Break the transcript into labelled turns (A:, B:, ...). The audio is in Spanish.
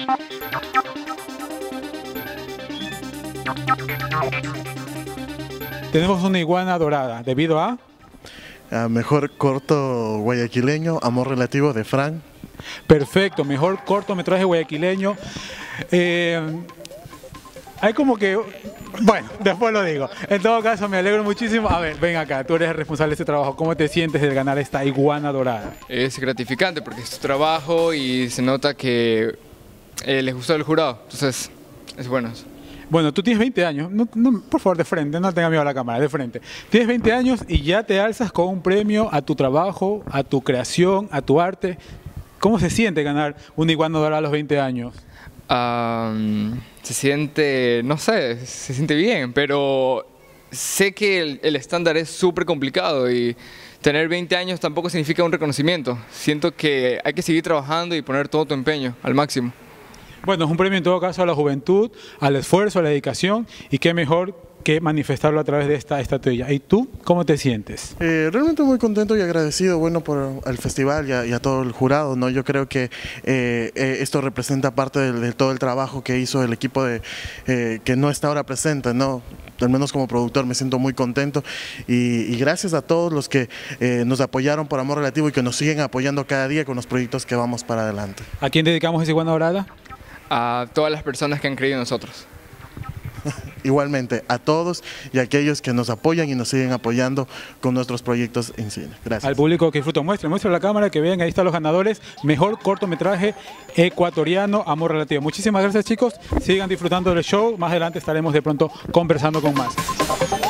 A: Tenemos una iguana dorada, debido a...
B: Mejor corto guayaquileño, Amor relativo, de Fran.
A: Perfecto, mejor cortometraje guayaquileño. Hay como que... Bueno, después lo digo. En todo caso, me alegro muchísimo. A ver, ven acá, tú eres el responsable de este trabajo. ¿Cómo te sientes de ganar esta iguana dorada?
C: Es gratificante porque es tu trabajo y se nota que les gustó el jurado. Entonces, es bueno.
A: Bueno, tú tienes 20 años. Por favor, de frente, no tengas miedo a la cámara, de frente. Tienes 20 años y ya te alzas con un premio a tu trabajo, a tu creación, a tu arte. ¿Cómo se siente ganar una iguana dorada a los 20 años?
C: Se siente, no sé, se siente bien, pero sé que el estándar es súper complicado y tener 20 años tampoco significa un reconocimiento. Siento que hay que seguir trabajando y poner todo tu empeño al máximo.
A: Bueno, es un premio en todo caso a la juventud, al esfuerzo, a la dedicación, y qué mejor que manifestarlo a través de esta estatuilla. ¿Y tú cómo te sientes?
B: Realmente muy contento y agradecido, bueno, por el festival y a todo el jurado, ¿no? Yo creo que esto representa parte de todo el trabajo que hizo el equipo que no está ahora presente, ¿no? Al menos como productor me siento muy contento y gracias a todos los que nos apoyaron por Amor relativo y que nos siguen apoyando cada día con los proyectos que vamos para adelante.
A: ¿A quién dedicamos esa iguana dorada?
C: A todas las personas que han creído en nosotros.
B: Igualmente, a todos y a aquellos que nos apoyan y nos siguen apoyando con nuestros proyectos en cine. Gracias.
A: Al público que disfruta, muestra la cámara, que vean, ahí están los ganadores. Mejor cortometraje ecuatoriano, Amor relativo. Muchísimas gracias, chicos. Sigan disfrutando del show. Más adelante estaremos de pronto conversando con más.